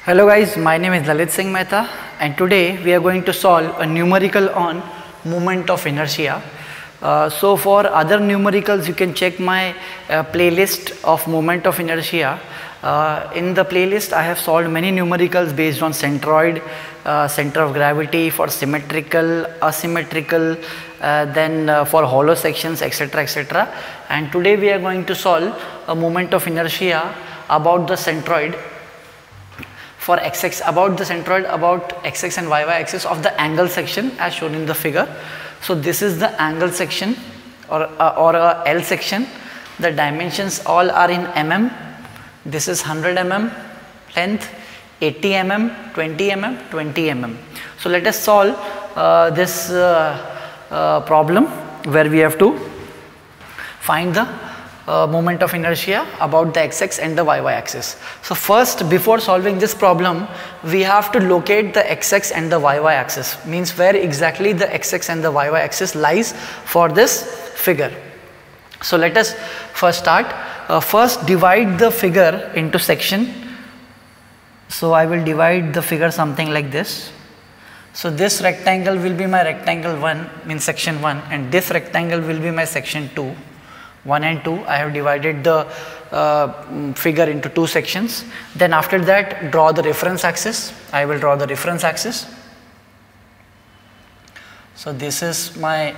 Hello guys, my name is Lalit Singh Mehta and today we are going to solve a numerical on moment of inertia. So for other numericals you can check my playlist of moment of inertia. In the playlist I have solved many numericals based on centroid, center of gravity, for symmetrical, asymmetrical, then for hollow sections, etc, etc. And today we are going to solve a moment of inertia about the centroid for x-axis, about the centroid, about x-axis and y-y axis of the angle section as shown in the figure. So this is the angle section or a L section. The dimensions all are in mm. This is 100 mm length, 80 mm, 20 mm, 20 mm. So let us solve this problem where we have to find the moment of inertia about the x-axis and the y-y axis. So first, before solving this problem, we have to locate the x-axis and the y-y axis, means where exactly the x-axis and the y-y axis lies for this figure. So let us first start. First divide the figure into section. So I will divide the figure something like this. So this rectangle will be my rectangle 1, means section 1, and this rectangle will be my section 2. 1 and 2, I have divided the figure into two sections. Then after that, draw the reference axis. I will draw the reference axis. So this is my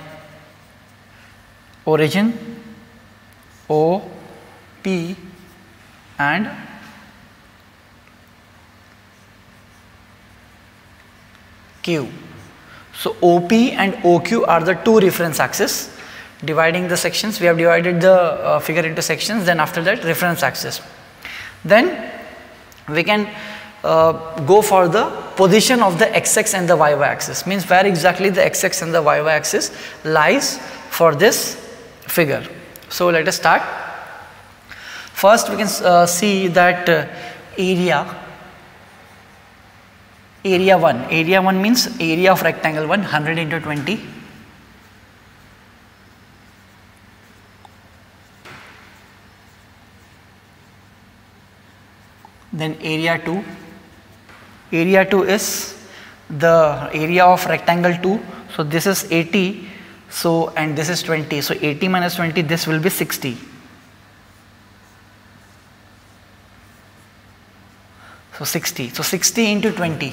origin, O, P and Q. So OP and OQ are the two reference axes. Dividing the sections, we have divided the figure into sections, then after that reference axis. Then we can go for the position of the x-axis and the y-y axis, means where exactly the x-axis and the y-y axis lies for this figure. So let us start. First we can see that area 1 means area of rectangle 1, 100 into 20. Then area 2 is the area of rectangle 2. So this is 80, so and this is 20, so 80 minus 20, this will be 60. So 60, so 60 into 20.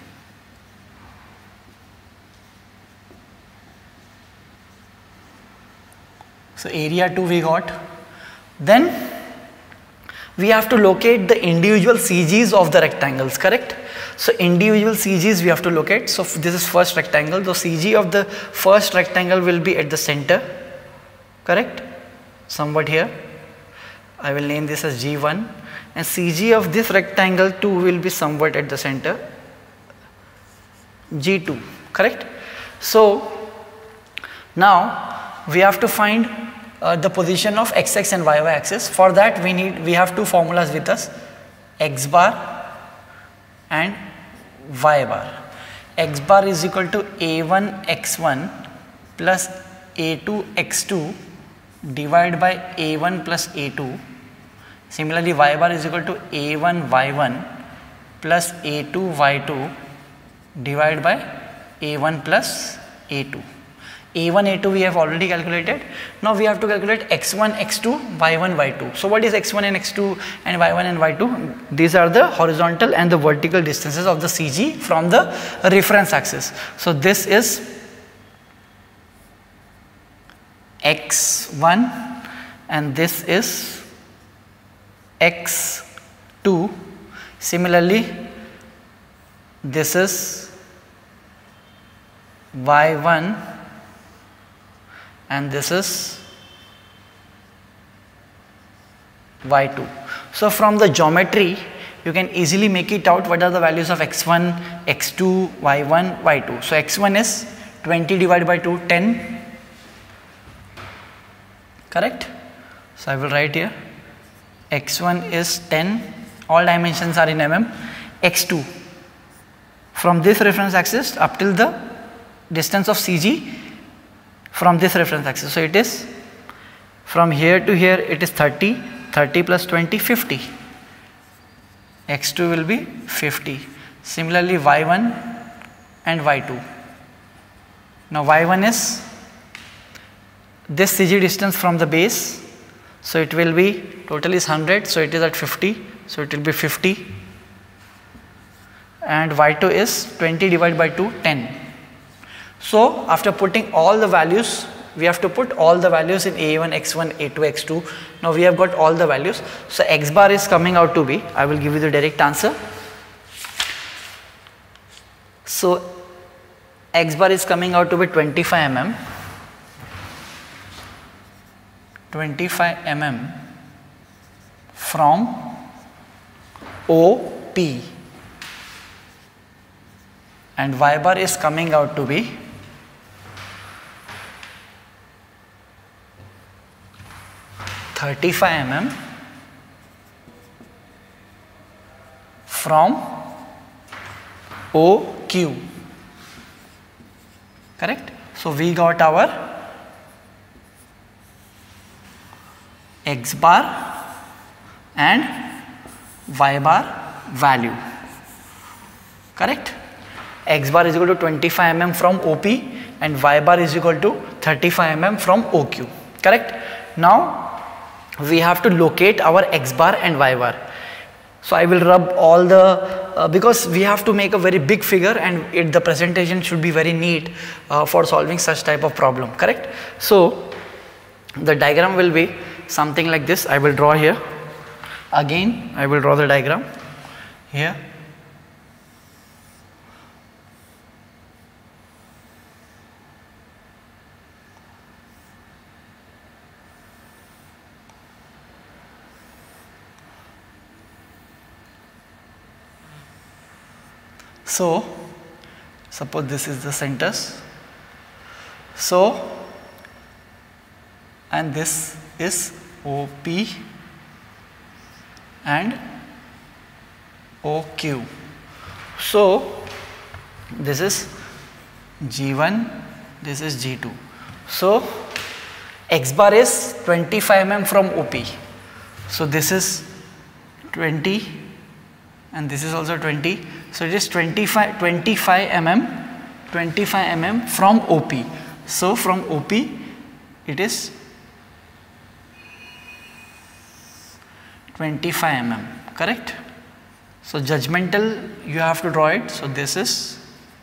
So area 2 we got. Then we have to locate the individual CGs of the rectangles, correct? So individual CGs we have to locate. So this is first rectangle. The CG of the first rectangle will be at the center, correct? Somewhat here. I will name this as G1. And CG of this rectangle 2 will be somewhat at the center, G2, correct? So now we have to find the position of x-axis and y-y axis. For that we have two formulas with us, x bar and y bar. X bar is equal to a1 x1 plus a2 x2 divided by a1 plus a2. Similarly, y bar is equal to a1 y1 plus a2 y2 divided by a1 plus a2. A1, A2 we have already calculated. Now we have to calculate x1, x2, y1, y2. So what is x1 and x2 and y1 and y2? These are the horizontal and the vertical distances of the CG from the reference axis. So this is x1 and this is x2. Similarly, this is y1 and this is y2. So from the geometry you can easily make it out what are the values of x1, x2, y1, y2. So x1 is 20 divided by 2, 10, correct? So I will write here x1 is 10, all dimensions are in mm. X2 from this reference axis up till the distance of CG from this reference axis. So it is from here to here, it is 30, 30 plus 20, 50. x2 will be 50. Similarly y1 and y2. Now y1 is this CG distance from the base, so it will be, total is 100, so it is at 50, so it will be 50, and y2 is 20 divided by 2, 10. So after putting all the values, we have to put all the values in a1, x1, a2, x2. Now we have got all the values, so x bar is coming out to be, I will give you the direct answer. So x bar is coming out to be 25 mm. 25 mm from OP, and y bar is coming out to be 35 mm from OQ. Correct? So we got our x bar and y bar value. Correct? X bar is equal to 25 mm from OP and y bar is equal to 35 mm from OQ. Correct? Now we have to locate our x bar and y bar. So I will rub all the, because we have to make a very big figure and the presentation should be very neat for solving such type of problem. Correct? So the diagram will be something like this. I will draw here. Again I will draw the diagram here. So suppose this is the centers. So, and this is OP and OQ. So this is G1, this is G2. So x bar is 25 mm from OP. So this is 20 and this is also 20. So it is 25 mm from OP. So from OP it is 25 mm, correct? So judgmental you have to draw it. So this is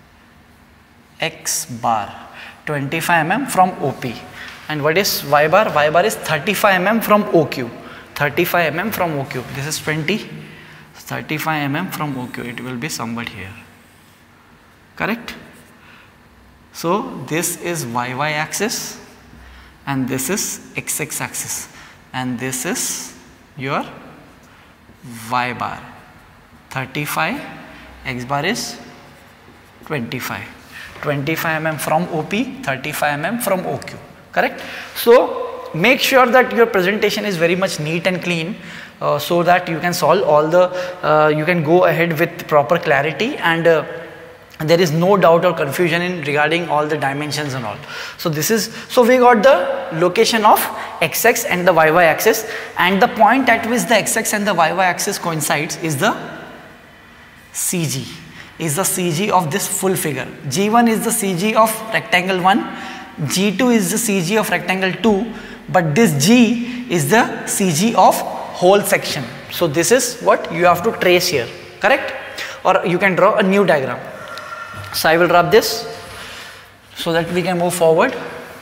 x bar, 25 mm from OP. And what is y bar? Y bar is 35 mm from OQ. 35 mm from OQ. This is 20. 35 mm from OQ. It will be somewhat here. Correct? So this is y axis and this is x axis and this is your y bar. 35, x bar is 25. 25 mm from OP, 35 mm from OQ. Correct? So make sure that your presentation is very much neat and clean so that you can solve all the, you can go ahead with proper clarity and there is no doubt or confusion in regarding all the dimensions and all. So this is, so we got the location of x and the y axis, and the point at which the x and the y axis coincides is the CG, is the CG of this full figure. G1 is the CG of rectangle 1, G2 is the CG of rectangle 2, but this G is the CG of whole section. So this is what you have to trace here, correct? Or you can draw a new diagram. So I will rub this so that we can move forward.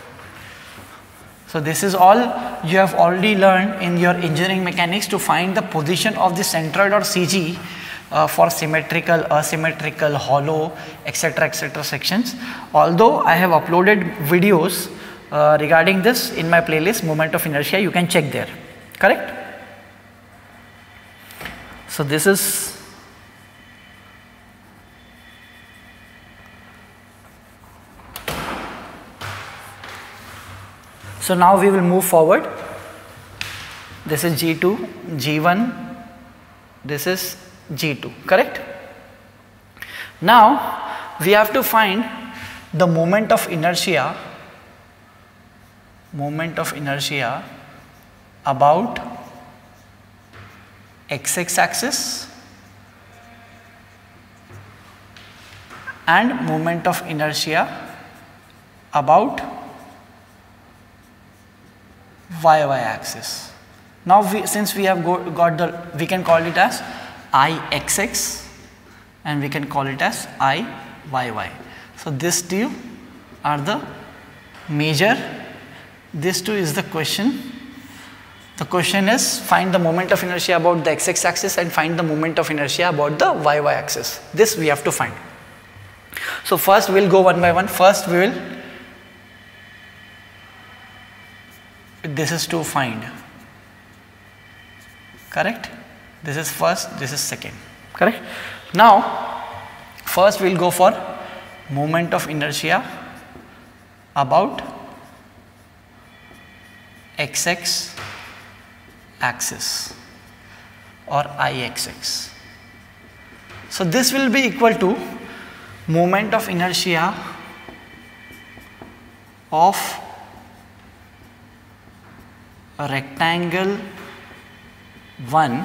So this is all you have already learned in your engineering mechanics to find the position of the centroid or CG for symmetrical, asymmetrical, hollow, etc. sections. Although I have uploaded videos regarding this in my playlist Moment of Inertia, you can check there, correct? So this is so now we will move forward. This is G2, G1, this is G2, correct? Now we have to find the moment of inertia about x axis and moment of inertia about y axis. Now since we have we can call it as Ixx and we can call it as Iyy. So these two are the major, this two is the question. The question is find the moment of inertia about the x axis and find the moment of inertia about the y axis. This we have to find. So first we will go one by one. First we will, this is to find, correct? This is first, this is second, correct? Now first we will go for moment of inertia about xx axis or Ixx. So this will be equal to moment of inertia of a rectangle 1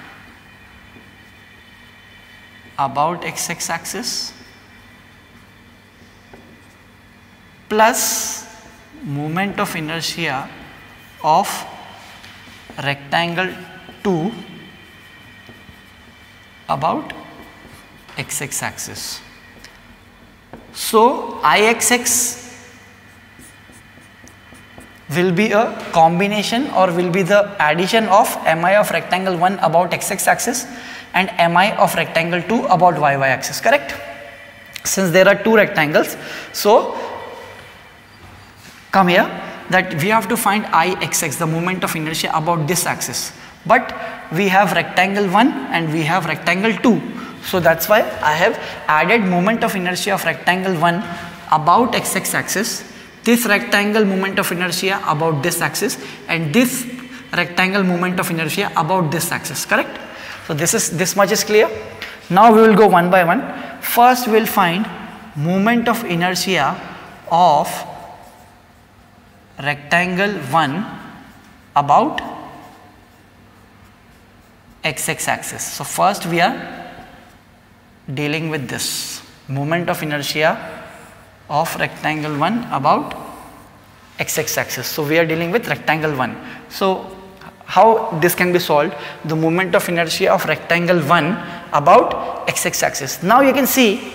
about xx axis plus moment of inertia of rectangle 2 about xx axis. So Ixx will be a combination or will be the addition of mi of rectangle 1 about xx axis and mi of rectangle 2 about y axis, correct? Since there are two rectangles, so come here that we have to find Ixx, the moment of inertia about this axis, but we have rectangle 1 and we have rectangle 2, so that's why I have added moment of inertia of rectangle 1 about xx axis, this rectangle moment of inertia about this axis and this rectangle moment of inertia about this axis, correct? So this much is clear. Now we will go one by one. First we will find moment of inertia of rectangle 1 about xx axis. So first we are dealing with this moment of inertia of rectangle 1 about xx axis. So we are dealing with rectangle 1. So how this can be solved? The moment of inertia of rectangle 1 about xx axis. Now you can see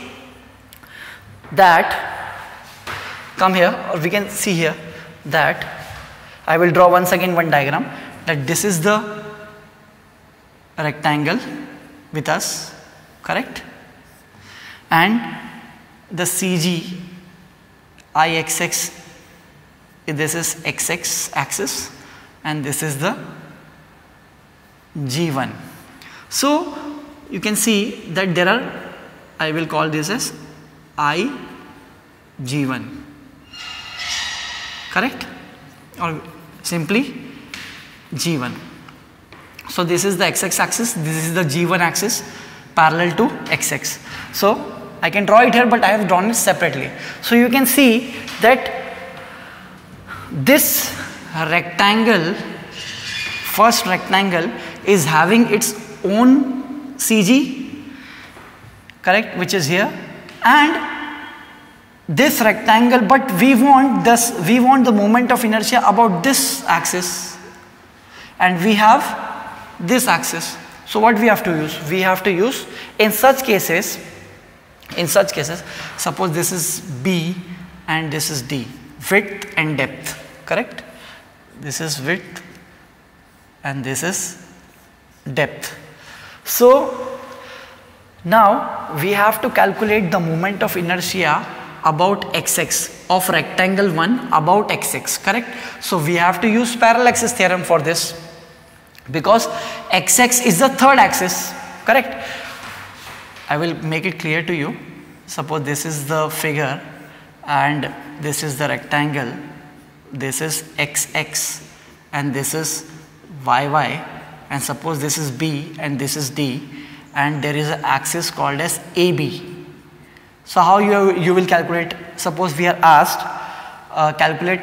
that, come here, or we can see here that I will draw once again one diagram, that this is the rectangle with us, correct? And the CG Ixx, this is xx axis and this is the G1. So you can see that there are, I will call this as Ig1, correct, or simply G1. So this is the xx axis, this is the G1 axis parallel to xx. So I can draw it here, but I have drawn it separately. So you can see that this rectangle, first rectangle, is having its own CG, correct, which is here, and this rectangle, but we want the moment of inertia about this axis and we have this axis. So what we have to use? We have to use, in such cases, suppose this is B and this is D, width and depth, correct? This is width and this is depth. So now we have to calculate the moment of inertia about xx of rectangle 1 about xx, correct? So we have to use parallel axis theorem for this, because xx is the third axis, correct? I will make it clear to you. Suppose this is the figure and this is the rectangle, this is xx and this is yy, and suppose this is B and this is D, and there is an axis called as AB. So how you will calculate? Suppose we are asked calculate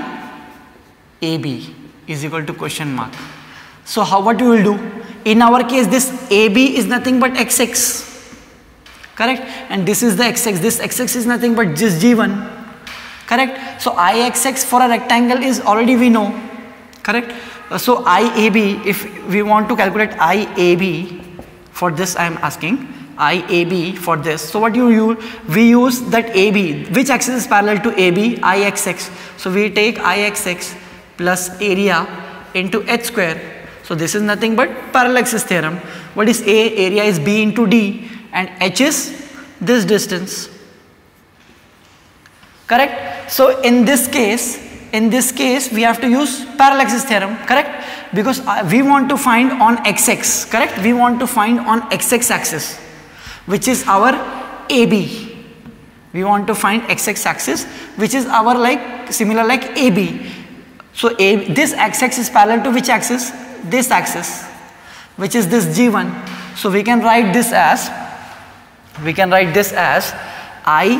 IAB is equal to question mark. So what you will do? In our case, this AB is nothing but xx, correct? And this is the XX. This XX is nothing but just G1, correct? So IXX for a rectangle is already we know, correct? So IAB, if we want to calculate IAB for this, I am asking IAB for this. So what you use? We use that AB. Which axis is parallel to AB? IXX. So we take IXX plus area into h square. So this is nothing but parallel axis theorem. What is A? Area is B into D, and h is this distance, correct? So in this case we have to use parallel axis theorem, correct? Because we want to find on XX, correct? We want to find on XX axis, which is our AB. We want to find XX axis, which is our like similar like AB. So this XX is parallel to which axis? This axis, which is this G1. So we can write this as I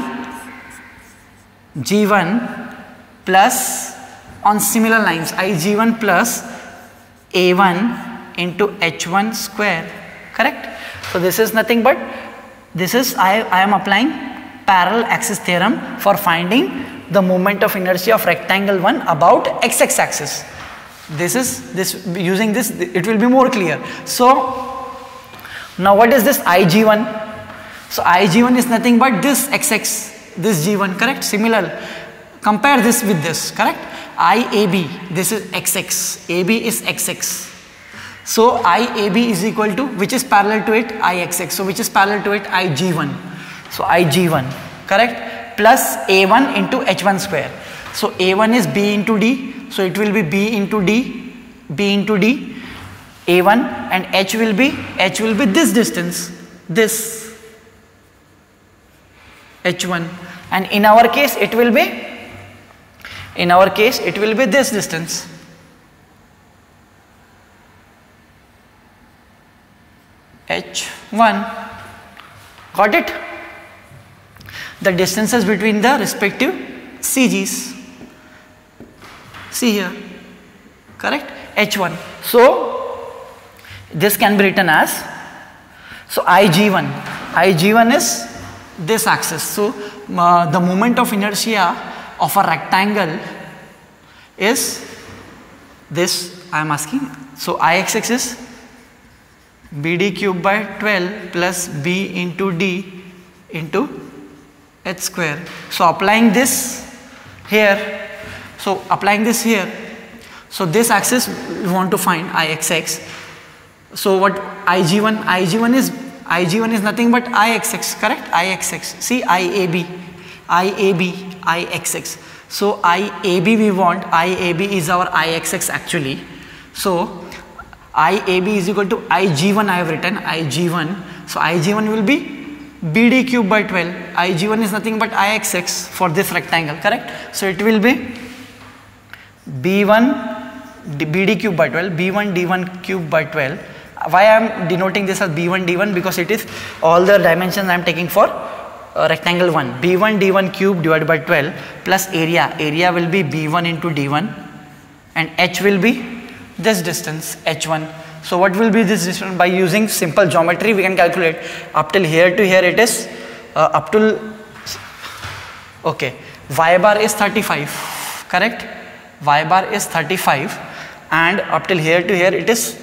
G1 plus, on similar lines, I G1 plus A1 into H1 square, correct? So this is nothing but, this is I am applying parallel axis theorem for finding the moment of inertia of rectangle 1 about XX axis. Using this it will be more clear. So now what is this IG1? So IG1 is nothing but this XX, this G1, correct? Similar, compare this with this, correct? IAB, this is XX, AB is XX. So IAB is equal to, which is parallel to it? IXX. So which is parallel to it? IG1. So IG1, correct? Plus A1 into H1 square. So A1 is B into D. So it will be B into D, A1, and H will be this distance, this H1, and in our case it will be this distance, H1. Got it? The distances between the respective CGs. See here, correct? H1. So this can be written as, so IG1 is this axis. So the moment of inertia of a rectangle is this, I am asking. So IXX is BD cube by 12 plus B into D into H square. So applying this here, so this axis we want to find IXX. So what IG1 is nothing but IXX, correct? IXX. See IAB, IXX. So IAB we want, IAB is our IXX actually. So IAB is equal to IG1, I have written IG1. So IG1 will be BD cube by 12. IG1 is nothing but IXX for this rectangle, correct? So it will be B1 BD cube by 12, B1 D1 cube by 12. Why I am denoting this as B1 D1? Because it is all the dimensions I am taking for rectangle 1. B1 D1 cube divided by 12 plus area will be B1 into D1, and H will be this distance H1. So what will be this distance? By using simple geometry we can calculate. Up till here to here it is up till, okay, y bar is 35, correct? Y bar is 35, and up till here to here it is,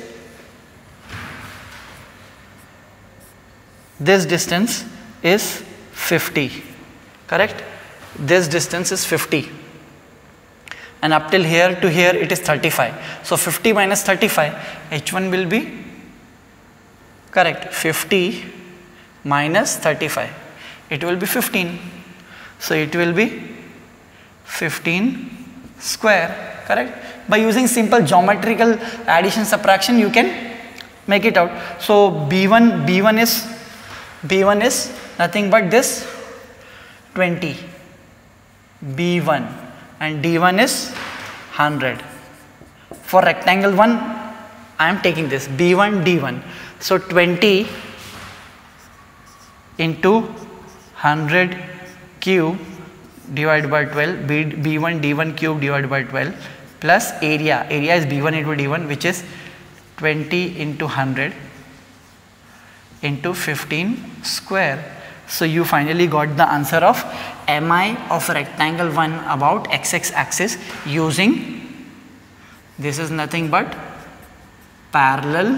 this distance is 50, correct? This distance is 50, and up till here to here it is 35. So 50 minus 35, H1 will be, correct, 50 minus 35, it will be 15. So it will be 15 square, correct? By using simple geometrical addition subtraction you can make it out. So B1 is nothing but this 20, B1, and D1 is 100. For rectangle 1 I am taking this B1 D1. So 20 into 100 cube divided by 12, B1 D1 cube divided by 12 plus area is B1 into D1, which is 20 into 100 into 15 square. So you finally got the answer of mi of rectangle 1 about xx axis using, this is nothing but parallel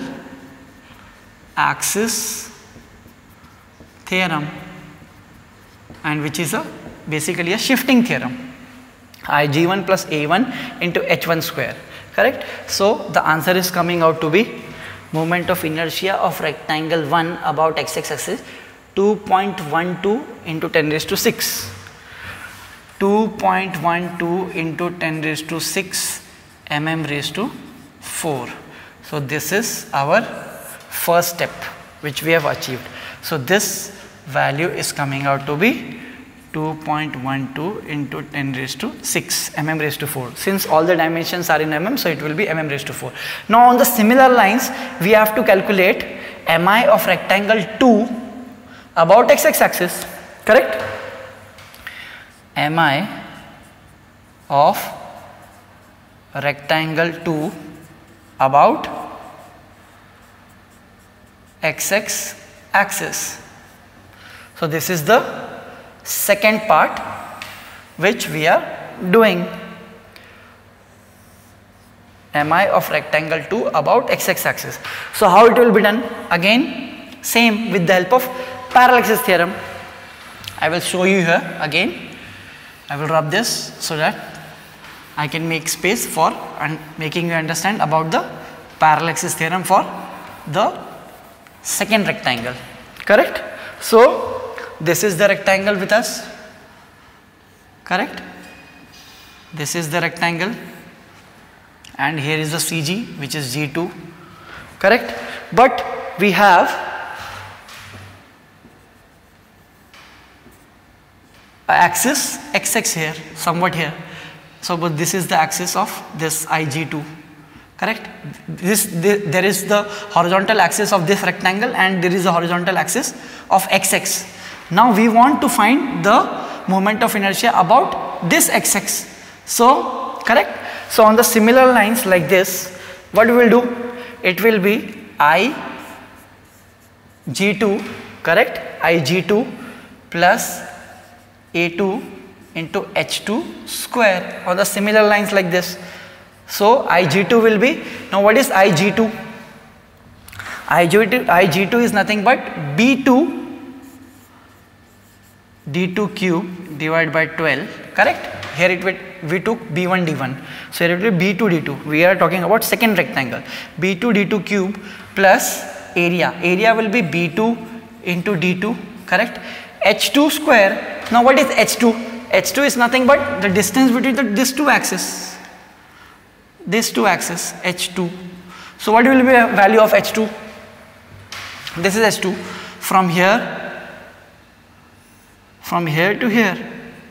axis theorem, and which is basically a shifting theorem, Ig1 plus A1 into H1 square, correct. So the answer is coming out to be moment of inertia of rectangle 1 about xx axis 2.12 into 10 raised to 6. 2.12 into 10 raised to 6 mm raised to 4. So this is our first step which we have achieved. So this value is coming out to be 2.12 into 10 raised to 6 mm raised to 4. Since all the dimensions are in mm, so it will be mm raised to 4. Now on the similar lines, we have to calculate mi of rectangle 2 about xx axis, correct. Mi of rectangle 2 about xx axis. So this is the second part which we are doing. Mi of rectangle 2 about xx axis. So how it will be done? Again same with the help of parallel axis theorem. I will show you here again. I will rub this so that I can make space for making you understand about the parallel axis theorem for the second rectangle, correct. So this is the rectangle with us, correct. This is the rectangle and here is the CG which is G2, correct. But we have axis xx here, somewhat here. So but this is the axis of this Ig2, correct. There is the horizontal axis of this rectangle and there is the horizontal axis of xx. Now we want to find the moment of inertia about this xx. So correct. So on the similar lines like this, what we will do? It will be Ig2, correct. Ig2 plus A2 into H2 square on the similar lines like this. So Ig2 will be, now what is Ig2? Ig2 is nothing but B2 d2 cube divided by 12, correct. Here it will, we took B1 d1, so here it will be B2 d2. We are talking about second rectangle. B2 d2 cube plus area will be B2 into d2, correct. H2 square. Now what is H2? H2 is nothing but the distance between these two axes. These two axes, H2. So what will be the value of H2? This is H2 from here to here,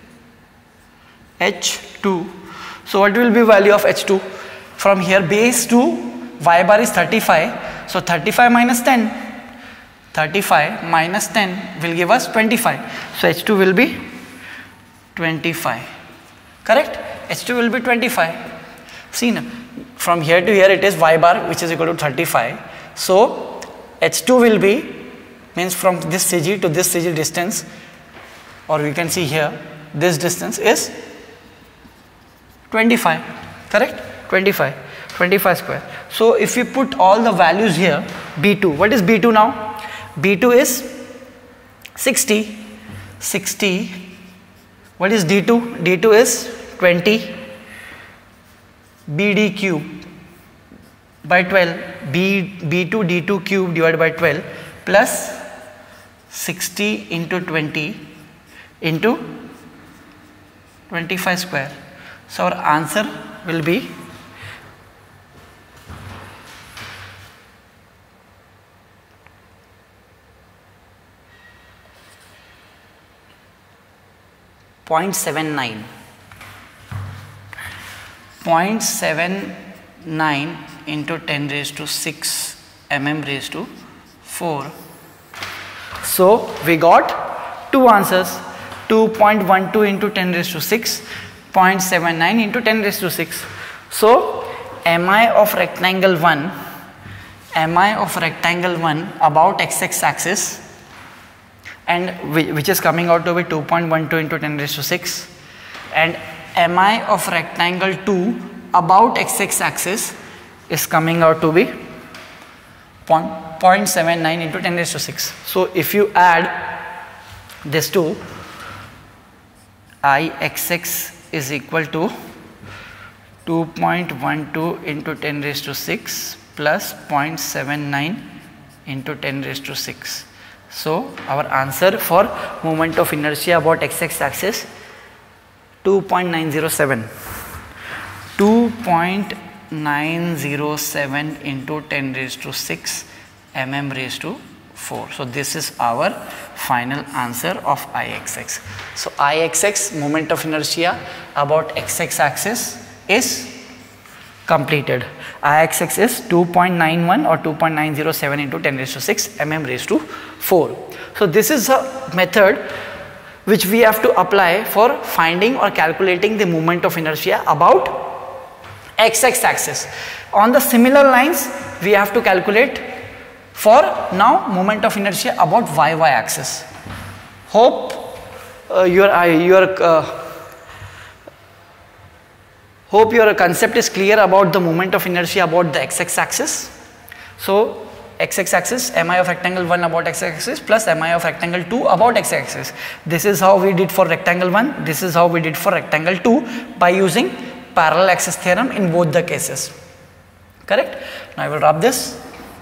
H2. So what will be value of H2? From here base to y bar is 35. So 35 minus 10. 35 minus 10 will give us 25. So H2 will be 25, correct. H2 will be 25. See now, from here to here it is y bar which is equal to 35. So H2 will be, means from this CG to this CG distance, or we can see here this distance is 25, correct. 25 square. So if you put all the values here, B2, what is B2 now? B2 is 60. What is D2? D2 is 20. BD cube by 12. B2 D2 cube divided by 12 plus 60 into 20 into 25 square. So our answer will be 0.79. 0.79 into 10 raised to 6 mm raised to 4. So we got two answers, 2.12 into 10 raised to 6, 0.79 into 10 raised to 6. So mi of rectangle 1 about xx axis and which is coming out to be 2.12 into 10 raised to 6, and mi of rectangle 2 about x axis is coming out to be 0.79 into 10 raised to 6. So if you add this two, Ixx is equal to 2.12 into 10 raised to 6 plus 0.79 into 10 raised to 6. So our answer for moment of inertia about x axis 2.907. 2.907 into 10 raised to 6 mm raised to 4. So this is our final answer of Ixx. So Ixx, moment of inertia about x axis, is completed. Ixx is 2.91 or 2.907 into 10 raised to 6 mm raised to 4. So this is a method which we have to apply for finding or calculating the moment of inertia about x axis. On the similar lines, we have to calculate for now moment of inertia about y axis. Hope your concept is clear about the moment of inertia about the x axis. So x axis, mi of rectangle 1 about x axis plus mi of rectangle 2 about x axis. This is how we did for rectangle 1, this is how we did for rectangle 2 by using parallel axis theorem in both the cases. Correct? Now I will rub this.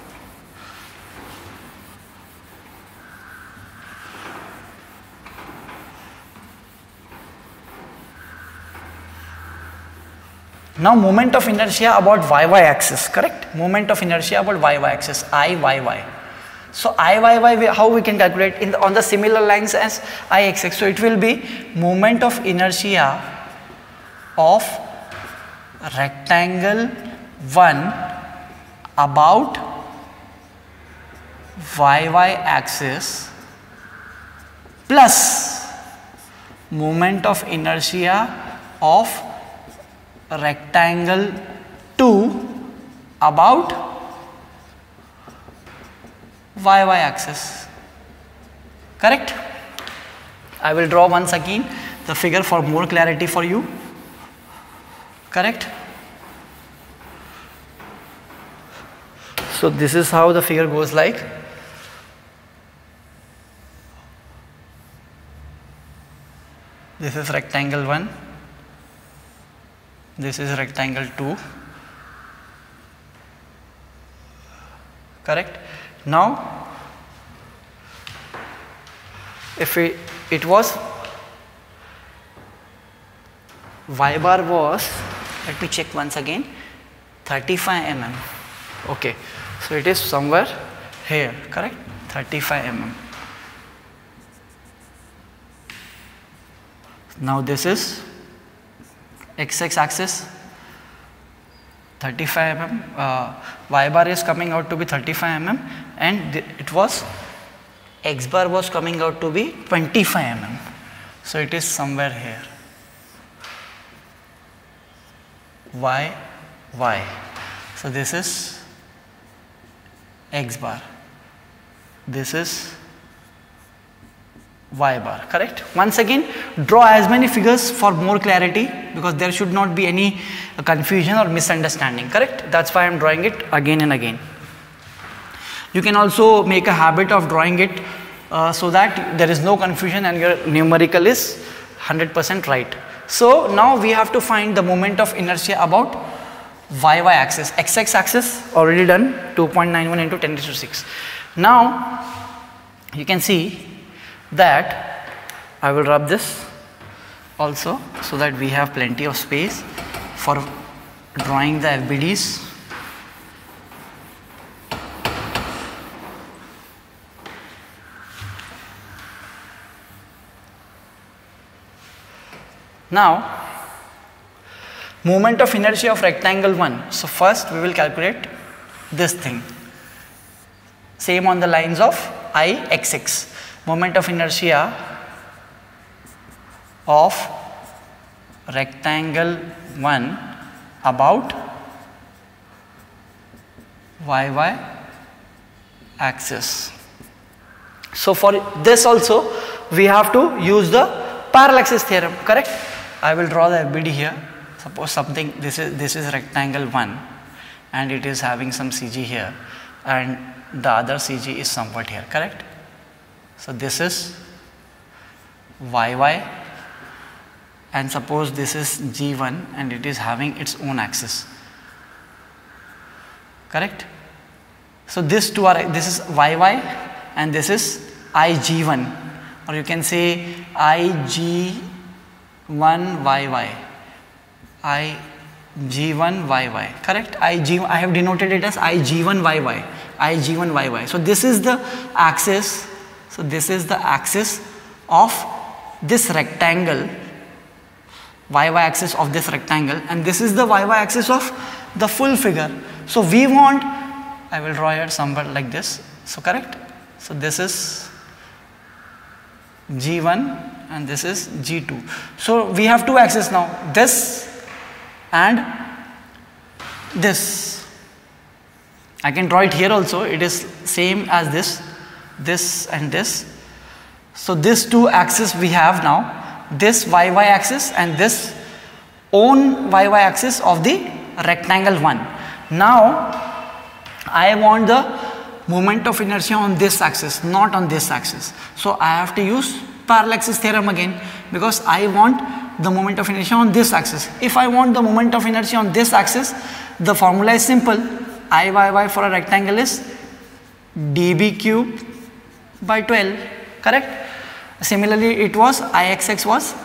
Now moment of inertia about y axis, correct? Moment of inertia about y axis, Iyy. So Iyy, how we can calculate on the similar lines as Ixx. So it will be moment of inertia of rectangle 1 about y axis plus moment of inertia of rectangle 2 about y axis. Correct? I will draw once again the figure for more clarity for you. Correct? So this is how the figure goes like. This is rectangle 1. This is rectangle 2. Correct? Now, if it was y bar was, let me check once again, 35 mm. Okay, so it is somewhere here, correct? 35 mm. Now this is x axis 35 mm, y bar is coming out to be 35 mm, and it was x bar was coming out to be 25 mm. So it is somewhere here. Y. So this is x bar. This is y bar, correct? Once again, draw as many figures for more clarity because there should not be any confusion or misunderstanding, correct? That's why I am drawing it again and again. You can also make a habit of drawing it so that there is no confusion and your numerical is 100% right. So now we have to find the moment of inertia about y axis. X axis already done, 2.91 into 10 raised to 6. Now you can see that I will rub this also so that we have plenty of space for drawing the FBDs. Now, moment of inertia of rectangle 1. So first we will calculate this thing. Same on the lines of Ixx. Moment of inertia of rectangle 1 about y axis. So for this also we have to use the parallaxis theorem, correct? I will draw the FBD here. Suppose something, this is rectangle 1 and it is having some CG here and the other CG is somewhat here, correct? So this is YY and suppose this is G1 and it is having its own axis, correct? So this is YY and this is IG1, or you can say IG1YY, IG1YY, correct? I have denoted it as IG1YY, IG1YY. So this is the axis. So this is the axis of this rectangle, YY axis of this rectangle, and this is the YY axis of the full figure. So we want, I will draw it somewhere like this. So correct? So this is G1 and this is G2. So we have two axes now, this and this. I can draw it here also, it is same as this and this. So these two axes we have now, this YY axis and this own YY axis of the rectangle 1. Now I want the moment of inertia on this axis, not on this axis. So I have to use parallaxis theorem again, because I want the moment of inertia on this axis. If I want the moment of inertia on this axis, the formula is simple. Iyy for a rectangle is dB cube by 12, correct? Similarly, it was Ixx was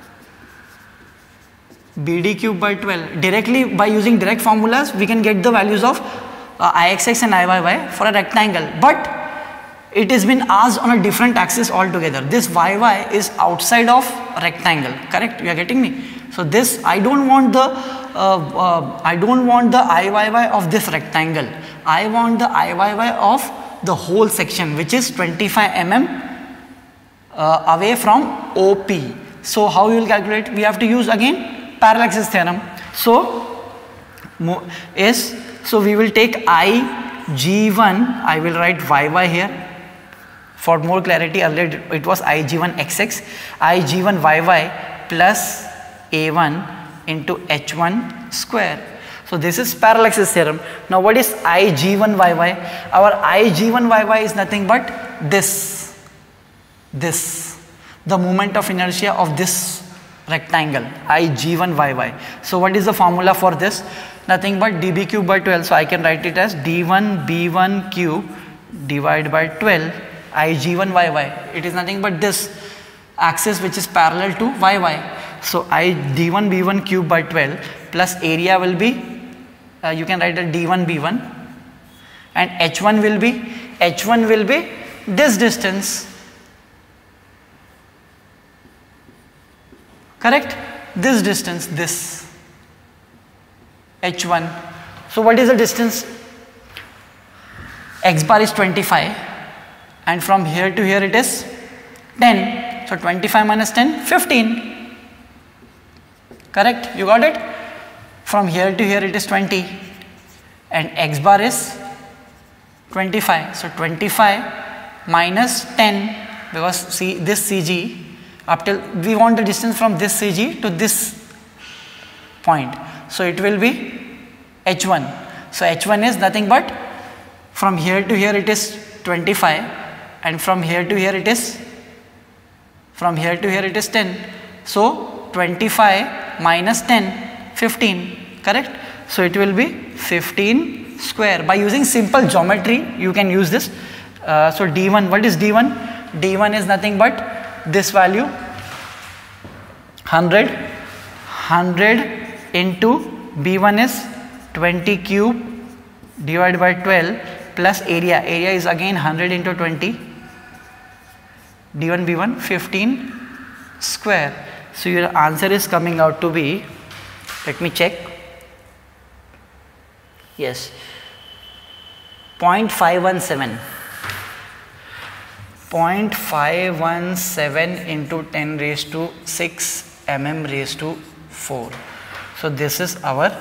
BD cube by 12. Directly by using direct formulas, we can get the values of Ixx and Iyy for a rectangle, but it has been asked on a different axis altogether. This YY is outside of rectangle, correct? You are getting me? So this, I don't want the Iyy of this rectangle. I want the Iyy of the whole section, which is 25 mm away from OP. So how you will calculate? We have to use again parallaxis theorem. So we will take IG1, I will write YY here for more clarity. Earlier it was IG1XX, IG1YY plus A1 into H1 square. So this is parallaxis theorem. Now what is IG1YY? Our IG1YY is nothing but this, the moment of inertia of this rectangle, IG1YY. So what is the formula for this? Nothing but dB cube by 12. So I can write it as d1 b1 cube divided by 12 IG1YY. It is nothing but this axis which is parallel to YY. So d1 b1 cube by 12 plus area will be, you can write it d1 b1, and h1 will be this distance, correct? This distance, this h1. So what is the distance? X bar is 25 and from here to here it is 10. So 25 minus 10, 15. Correct? You got it? From here to here it is 20 and X bar is 25. So 25 minus 10, because see this CG, up till we want the distance from this CG to this point. So it will be H1. So H1 is nothing but from here to here it is 25 and from here to here it is 10. So 25 minus 10, 15, correct? So it will be 15 square. By using simple geometry you can use this. So D1, what is D1? D1 is nothing but this value, 100 into B1 is 20 cube divided by 12 plus area is again 100 into 20, D1 B1 15 square. So your answer is coming out to be, let me check, yes, 0.517. 0.517 into 10 raised to 6 mm raised to 4. So this is our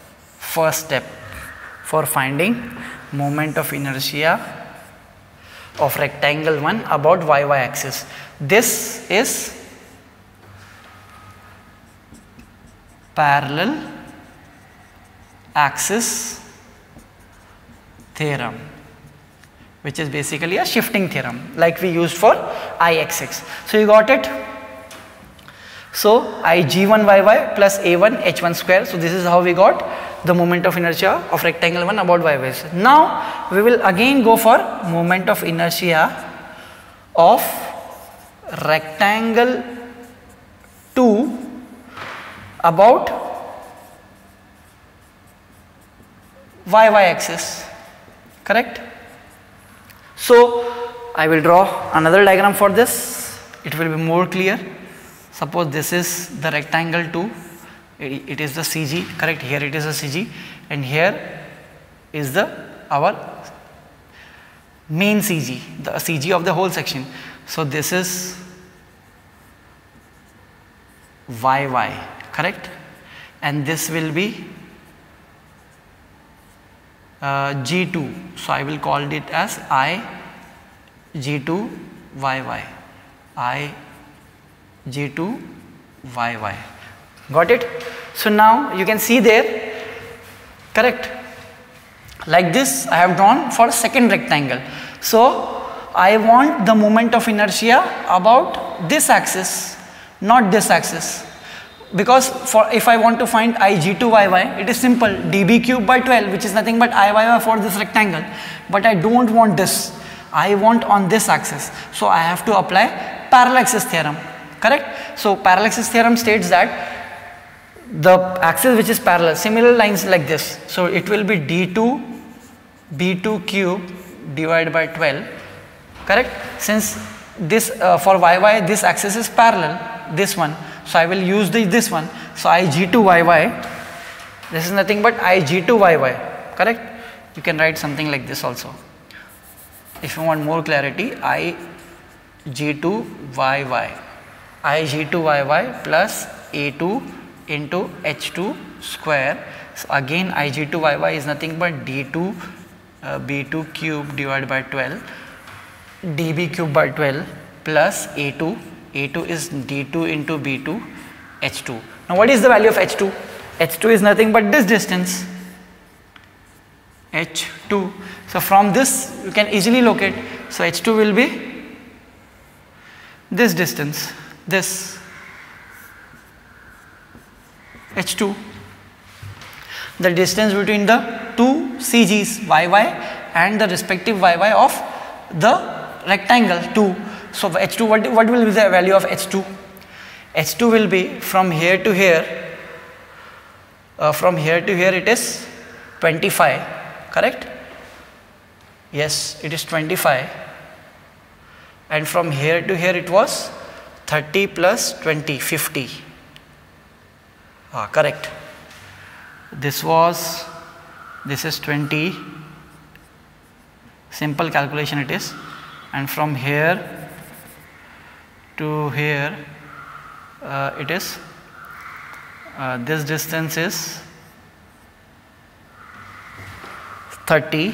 first step for finding moment of inertia of rectangle 1 about y axis. This is parallel axis theorem, which is basically a shifting theorem like we used for Ixx. So you got it? So Ig1yy plus A1 H1 square. So this is how we got the moment of inertia of rectangle 1 about y axis. Now we will again go for moment of inertia of rectangle 2 about y axis, correct? So I will draw another diagram for this, it will be more clear. Suppose this is the rectangle 2, it is the CG, correct? Here it is a CG, and here is the our main CG, the CG of the whole section. So this is YY, correct? And this will be G2, so I will call it as Ig2yy, Ig2yy. Got it? So now you can see there, correct? Like this I have drawn for second rectangle. So I want the moment of inertia about this axis, not this axis. Because if I want to find Ig2yy, it is simple, dB cube by 12, which is nothing but Iyy for this rectangle. But I don't want this, I want on this axis. So I have to apply parallaxis theorem, correct? So parallaxis theorem states that the axis which is parallel, similar lines like this. So it will be d2 b2 cube divided by 12, correct? Since this for yy this axis is parallel, this one. So I will use this one. So Ig2yy, this is nothing but Ig2yy, correct? You can write something like this also. If you want more clarity, Ig2yy, Ig2yy plus A2 into H2 square. So again Ig2yy is nothing but d2 b2 cube divided by 12, dB cube by 12 plus A2. A2 is d2 into b2 h2. Now what is the value of h2? H2 is nothing but this distance, h2. So from this you can easily locate. So h2 will be this distance, this h2, the distance between the two CGs yy and the respective yy of the rectangle 2. So h2, what will be the value of h2? h2 will be from here to here, it is 25, correct? Yes, it is 25, and from here to here it was 30 plus 20, 50. Correct. This is 20, simple calculation it is, and from here to here it is this distance is 30,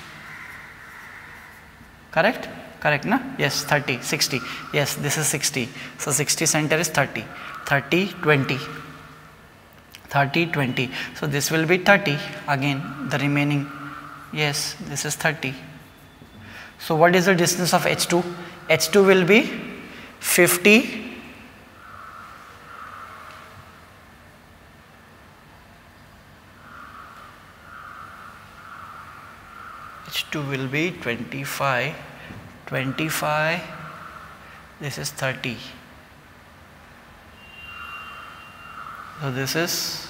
correct? Correct, na? Yes, 30, 60, yes, this is 60, so 60 center is 30, 30, 20, 30, 20, so this will be 30, again the remaining, yes, this is 30. So what is the distance of h2? h2 will be 50 h2 will be 25, this is 30. So this is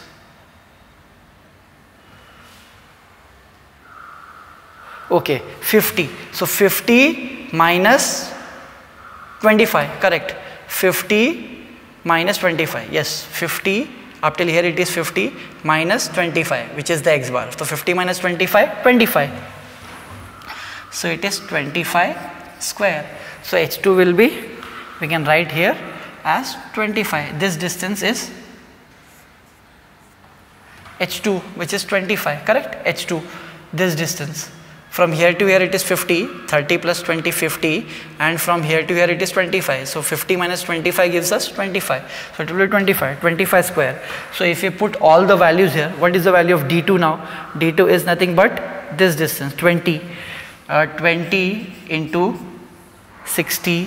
okay, 50. So 50 minus 25, correct? 50 minus 25, yes, 50 up till here it is 50 minus 25, which is the x bar. So 50 minus 25, 25. So it is 25 square. So h2 will be, we can write here as 25. This distance is h2, which is 25, correct? h2, this distance. From here to here it is 50, 30 plus 20, 50, and from here to here it is 25. So 50 minus 25 gives us 25. So it will be 25 square. So if you put all the values here, what is the value of D2 now? D2 is nothing but this distance, 20. 20 into 60,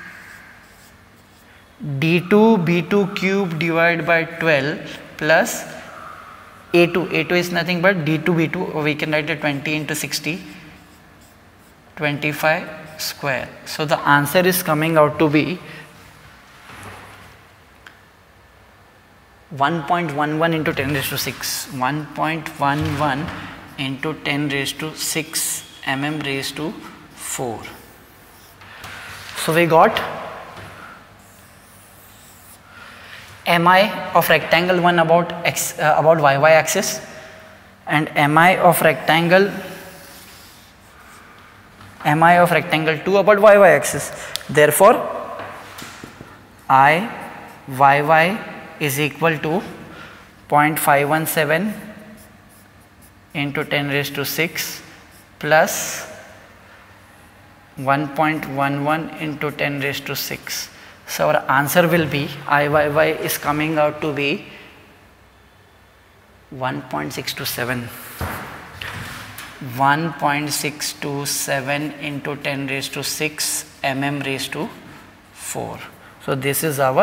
D2 B2 cube divided by 12 plus A2. A2 is nothing but D2 B2, or we can write it 20 into 60, 25 square. So the answer is coming out to be 1.11 into 10 raised to 6. 1.11 into 10 raised to 6 mm raised to 4. So we got mi of rectangle 1 about yy axis and mi of rectangle 2 about yy axis. Therefore Iyy is equal to 0.517 into 10 raised to 6 plus 1.11 into 10 raised to 6. So our answer will be Iyy is coming out to be 1.627. 1.627 into 10 raised to 6 mm raised to 4. So this is our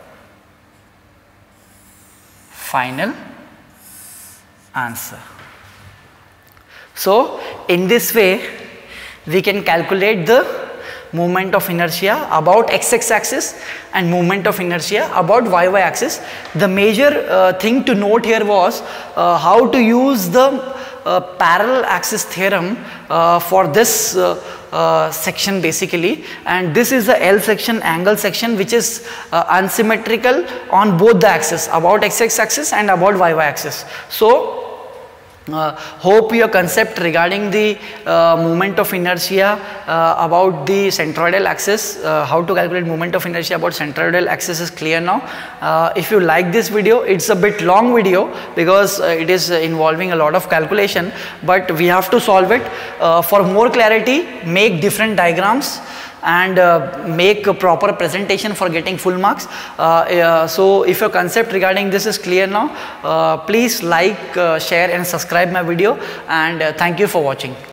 final answer. So in this way we can calculate the moment of inertia about x-axis axis and moment of inertia about y-y axis. The major thing to note here was how to use the parallel axis theorem for this section basically, and this is the L section, angle section, which is unsymmetrical on both the axis, about x-axis axis and about y-y axis. So hope your concept regarding the moment of inertia about the centroidal axis, how to calculate moment of inertia about centroidal axis is clear now. If you like this video, it's a bit long video because it is involving a lot of calculation, but we have to solve it. For more clarity, make different diagrams and make a proper presentation for getting full marks. So if your concept regarding this is clear now, please like, share and subscribe my video, and thank you for watching.